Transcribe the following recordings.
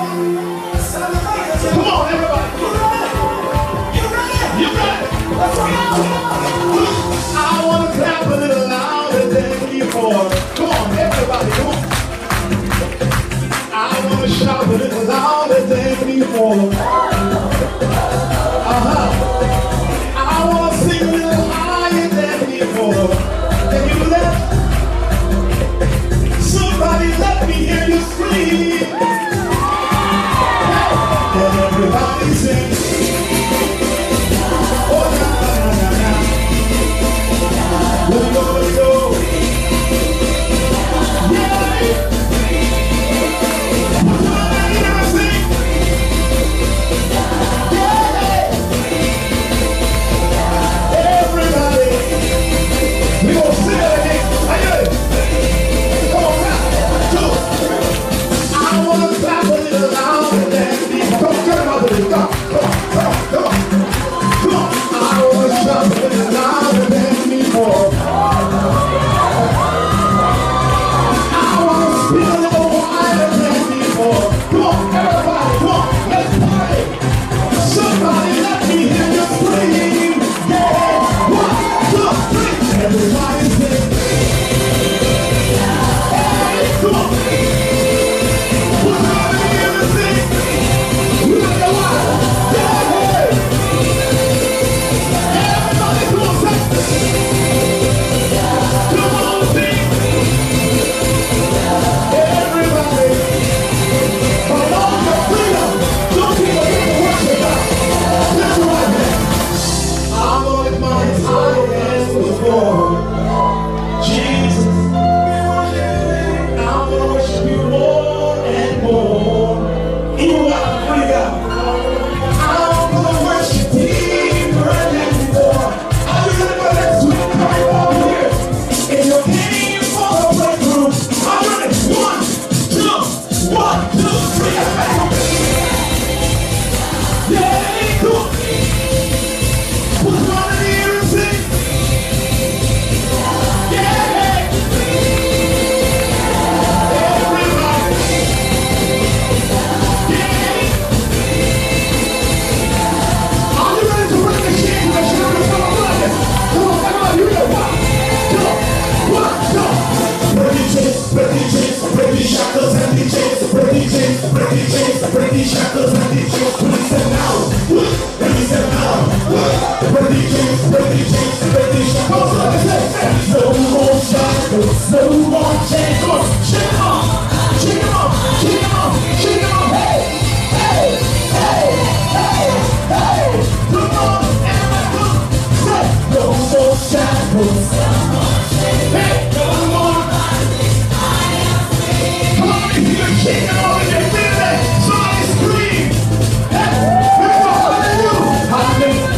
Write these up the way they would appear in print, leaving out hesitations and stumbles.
Come on, everybody. You ready? You ready? Let's go. I want to clap a little louder than before. Come on, everybody, come on. I want to shout a little louder than before. I want to sing a little higher than before. Can you do that? Somebody let me hear you scream. And everybody sing. Oh, na, na, na, na. Let me go, let me go. Yeah. Put your hand in and sing. Yeah. Everybody. We gonna sing it again. Are you ready? Come on, clap. 2. I wanna clap a little louder than before. Come on, turn it up a little. Come on, come on, come on, come on. Come on. I wanna shout a little louder than before. I wanna speak a little wider than before. Come on, everybody, come on, let's party. Somebody let me hear you scream. Yeah, 1, 2, 3. Everybody sing. Hey, come on. Put your hand in the air and sing. You got the wild. Yeah. Everybody, come on, sing. Come on, sing. Everybody. Come on, your freedom. Some people get to worship God. That's right, man. I'm gonna lift my hands high as before. Jesus, I'm gonna worship you more and more. Even while I'm free, God. I'm gonna worship deeper than before. Are you ready for that sweet coming over here? If you're came for a breakthrough, I'm ready. 1, 2, 1, 2, 3. Yeah, cool. Put your hand in the air and sing. Yeah. Everybody. Yeah. Are you ready to break the chains that you're going to come on? Come on, everybody, here we go. 1, 2, 1, 2. Break these chains, break these chains, break these shackles and these chains, break these chains, break these chains, break these shackles and these chains. Release them now, release them now. Break these chains, break these chains, break these shackles. No more shackles, no more chains. Come on, shake them off, shake them off, shake them off, shake them off. Hey, hey, hey, hey, hey. Come on, everybody, come on. Say, no more shackles. Hey, no more. Come on, if you're shaking all in your feeling, somebody scream. Hey, let's go, hallelujah. Hallelujah.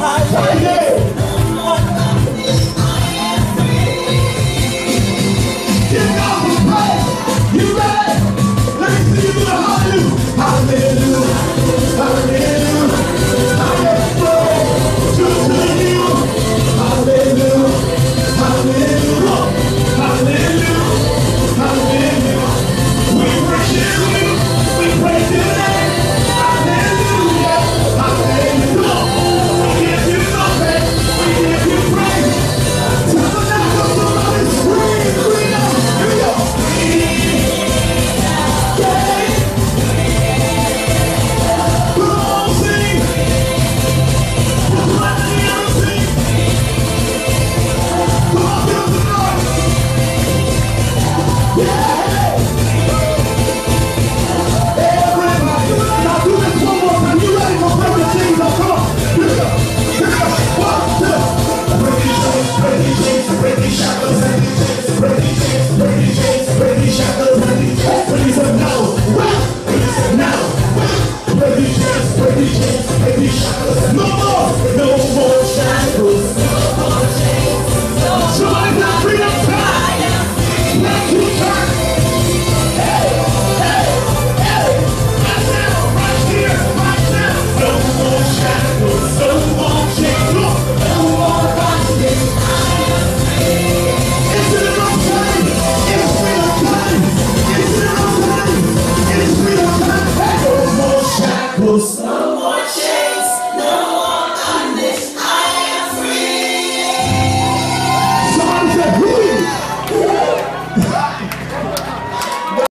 Hallelujah. shackles.